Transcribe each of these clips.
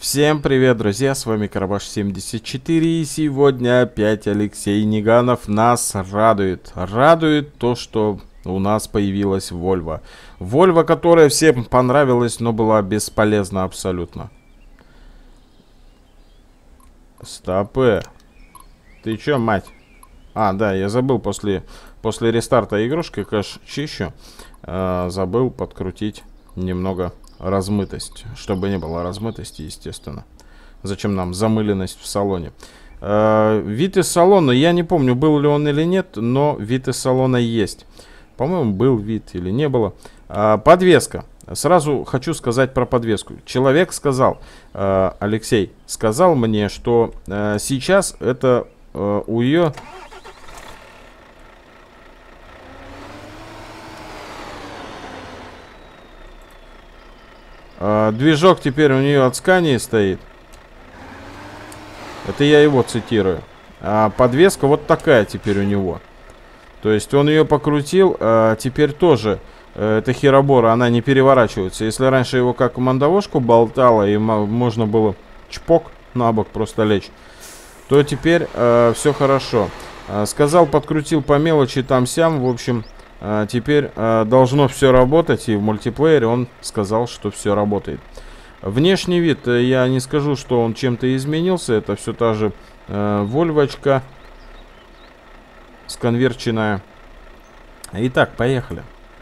Всем привет, друзья, с вами Карабаш74, и сегодня опять Алексей Ниганов нас радует. Радует то, что у нас появилась Volvo. Volvo, которая всем понравилась, но была бесполезна абсолютно. Стопы. Ты чё, мать? А, да, я забыл после рестарта игрушки, кэш чищу. Забыл подкрутить немного размытость, чтобы не было размытости, естественно. Зачем нам замыленность в салоне? Вид из салона, я не помню, был ли он или нет, но вид из салона есть. По-моему, был вид или не было. Подвеска. Сразу хочу сказать про подвеску. Человек сказал, Алексей, сказал мне, что сейчас это у ее... Движок теперь у нее от Scania стоит. Это я его цитирую. А подвеска вот такая теперь у него. То есть он ее покрутил, теперь тоже эта херобора, она не переворачивается. Если раньше его как мандавошку болтало и можно было чпок на бок просто лечь, то теперь все хорошо. Сказал, подкрутил по мелочи там-сям, в общем... Теперь должно все работать, и в мультиплеере он сказал, что все работает. Внешний вид, я не скажу, что он чем-то изменился. Это все та же вольвочка сконверченная. Итак, поехали.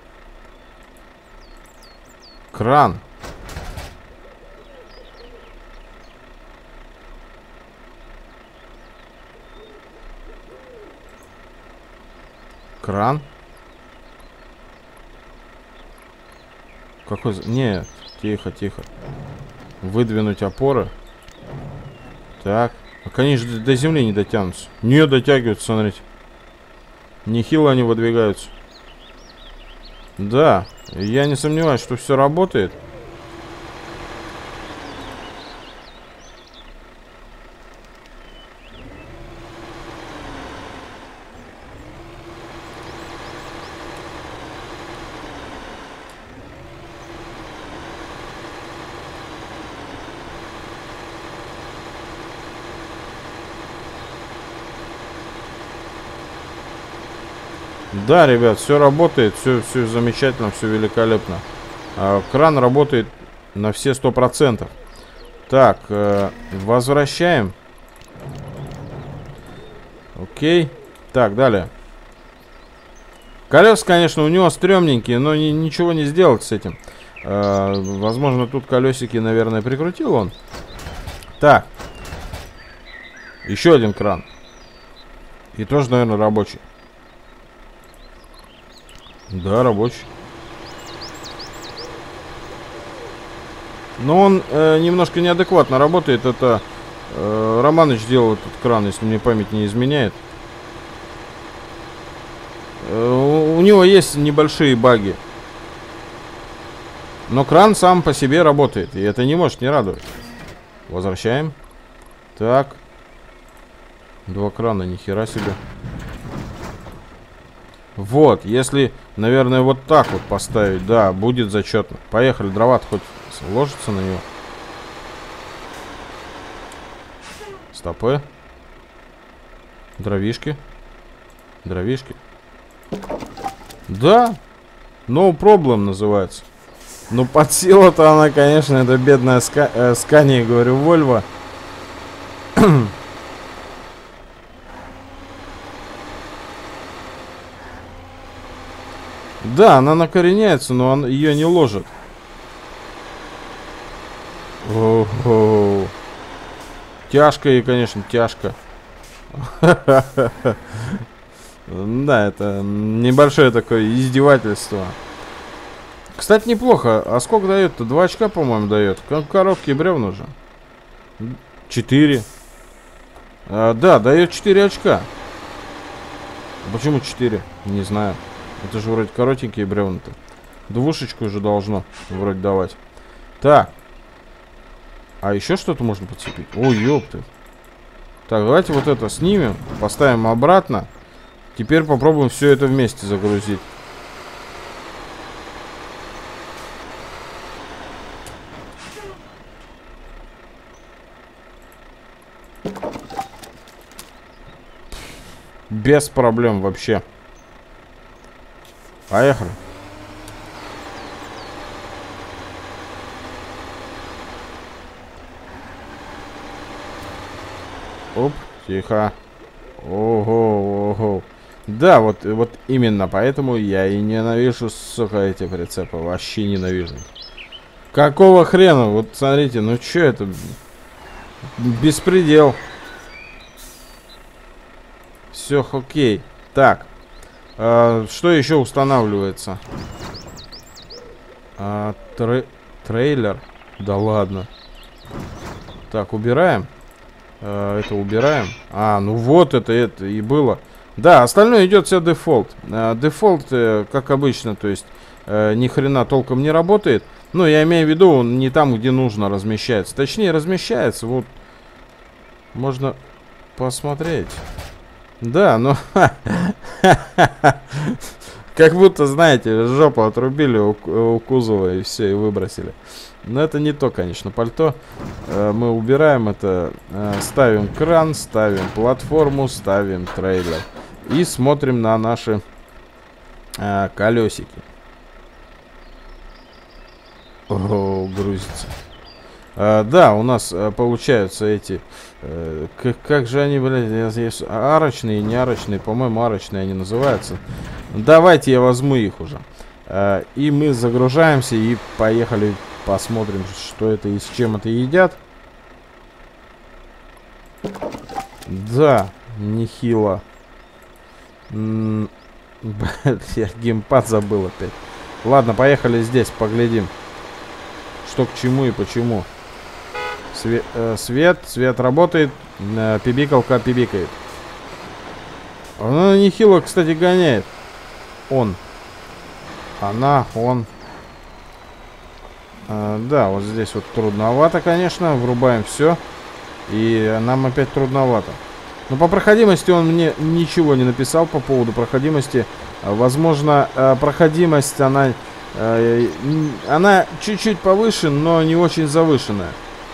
Кран. Кран. Какой... Нет, тихо, тихо. Выдвинуть опоры. Так. Они же до земли не дотянутся. Не дотягиваются, смотрите. Нехило они выдвигаются. Да, я не сомневаюсь, что все работает. Да, ребят, все работает, все замечательно, все великолепно. Кран работает на все 100%. Так, возвращаем. Окей. Так, далее. Колеса, конечно, у него стрёмненькие, но ничего не сделать с этим. Возможно, тут колесики, наверное, прикрутил он. Так. Еще один кран. И тоже, наверное, рабочий. Да, рабочий. Но он немножко неадекватно работает. Это Романыч делал этот кран, если мне память не изменяет. У него есть небольшие баги. Но кран сам по себе работает. И это не может не радовать. Возвращаем. Так. Два крана, нихера себе. Вот, если, наверное, вот так вот поставить, да, будет зачетно. Поехали, дрова-то хоть ложится на него. Стопы. Дровишки. Дровишки. Да, no problem называется. Ну, под силу-то она, конечно, это бедная Scania, говорю, Volvo. Да, она накореняется, но он ее не ложит. О-о-о. Тяжко ей, конечно, тяжко. Да, это небольшое такое издевательство. Кстати, неплохо. А сколько дает-то? 2 очка, по-моему, дает. Коробки бревна уже. 4. Да, дает 4 очка. Почему 4? Не знаю. Это же вроде коротенькие бревна-то. Двушечку уже должно вроде давать. Так. А еще что-то можно подцепить? Ой, ёпты. Так, давайте вот это снимем. Поставим обратно. Теперь попробуем все это вместе загрузить. Без проблем вообще. Поехали. Оп, тихо. Ого, ого. Да, вот именно поэтому я и ненавижу, сука, эти прицепы. Вообще ненавижу. Какого хрена? Вот смотрите, ну что это? Беспредел. Все окей. Так. Что еще устанавливается? Трейлер. Да ладно. Так, убираем. Это убираем. Ну вот это и было. Да, остальное идет все дефолт. Дефолт, как обычно, то есть ни хрена толком не работает. Ну, я имею в виду, он не там, где нужно размещается. Точнее, размещается. Вот. Можно посмотреть. Да, но... Как будто, знаете, жопу отрубили у кузова и все, и выбросили. Но это не то, конечно, пальто. Мы убираем это, ставим кран, ставим платформу, ставим трейлер. И смотрим на наши колесики. О, грузится. Да, у нас получаются эти... как же они, блядь, арочные, не арочные, по-моему, арочные они называются. Давайте я возьму их уже. И мы загружаемся и поехали посмотрим, что это и с чем это едят. Да, нехило. Блядь, я геймпад забыл опять. Ладно, поехали здесь, поглядим, что к чему и почему. Свет работает, пибикалка пибикает. Она нехило, кстати, гоняет. Он. Она, он. Да, вот здесь вот трудновато, конечно. Врубаем все. И нам опять трудновато. Но по проходимости он мне ничего не написал по поводу проходимости. Возможно, проходимость, она чуть-чуть повыше, но не очень завышенная.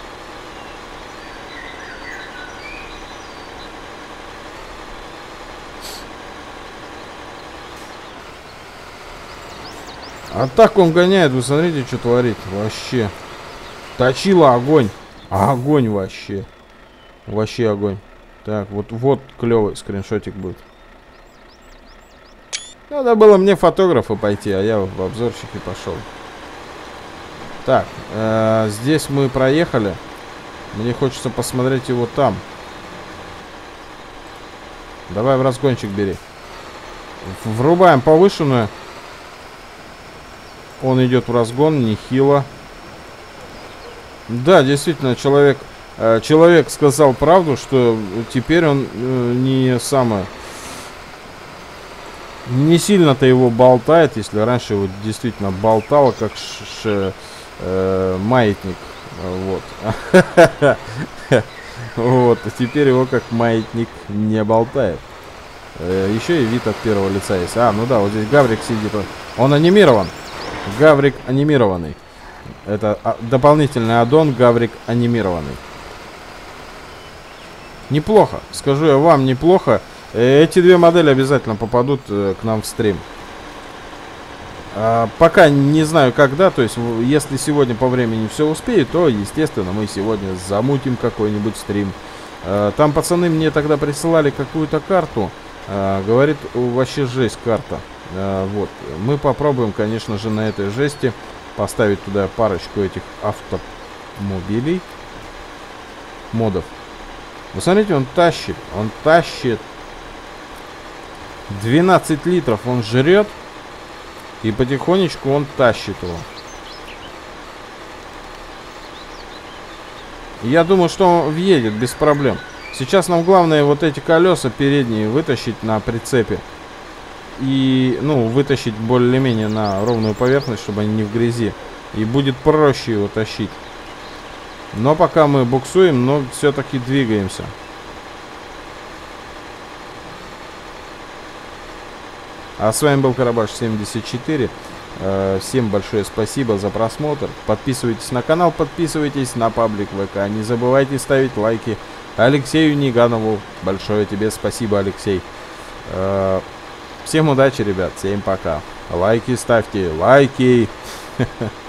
А так он гоняет, вы смотрите, что творит. Вообще. Точило огонь. Огонь вообще. Вообще огонь. Так, вот клевый скриншотик будет. Надо было мне фотографа пойти, а я в обзорщики пошел. Так, здесь мы проехали. Мне хочется посмотреть его там. Давай в разгончик бери. Врубаем повышенную. Он идет в разгон, нехило. Да, действительно, человек сказал правду, что теперь он не сильно-то его болтает, если раньше его действительно болтало, как маятник. Вот. Вот, а теперь его как маятник не болтает. Еще и вид от первого лица есть. Ну да, вот здесь Гаврик сидит. Он анимирован. Гаврик анимированный. Это дополнительный аддон Гаврик анимированный. Неплохо. Скажу я вам, неплохо. Эти две модели обязательно попадут к нам в стрим. Пока не знаю когда. То есть, если сегодня по времени все успеет, то, естественно, мы сегодня замутим какой-нибудь стрим. Там пацаны мне тогда присылали какую-то карту. Говорит, вообще жесть карта. Вот. Мы попробуем, конечно же, на этой жести поставить туда парочку этих автомобилей. Модов. Вы смотрите, он тащит. Он тащит. 12 литров он жрет. И потихонечку он тащит его. Я думаю, что он въедет без проблем. Сейчас нам главное вот эти колеса передние вытащить на прицепе. И, вытащить более-менее на ровную поверхность, чтобы они не в грязи. И будет проще его тащить. Но пока мы буксуем, но все-таки двигаемся. А с вами был Карабаш74. Всем большое спасибо за просмотр. Подписывайтесь на канал, подписывайтесь на паблик ВК. Не забывайте ставить лайки. Алексею Ниганову большое тебе спасибо, Алексей. Всем удачи, ребят. Всем пока. Лайки ставьте. Лайки.